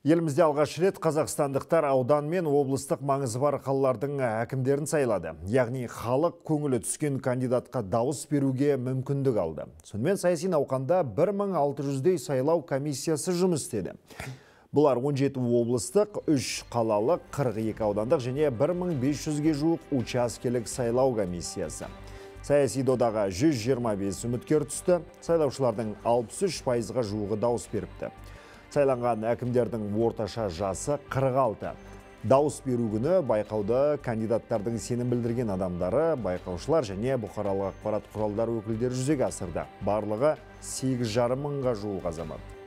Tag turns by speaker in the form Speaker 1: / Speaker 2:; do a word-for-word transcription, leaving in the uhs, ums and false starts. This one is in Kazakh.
Speaker 1: Елімізде алғаш рет қазақстандықтар аудан мен облыстық маңызы бар қалалардың әкімдерін сайлады. Яғни халық көңілі түскен кандидатқа дауыс беруге мүмкіндік алды. Сонымен саяси науқанда бір мың алты жүздей сайлау комиссиясы жұмыс істеді. Бұлар он жеті облыстық, үш қалалық, қырық екі аудандық және бір мың бес жүзге жуық учаскелік сайлау комиссиясы. Саяси додаға жүз жиырма бес үміткер түсті, сайлаушылардың алпыс үш пайызға жуығы дауыс беріпті. Сайланған әкімдердің орташа жасы қырық алты. Дауыс беру күні байқауды кандидаттардың сенім білдірген адамдары, байқаушылар және бұқаралық ақпарат құралдары өкілдері жүзеге асырды. Барлығы сегіз жарым мыңға жуық азамат.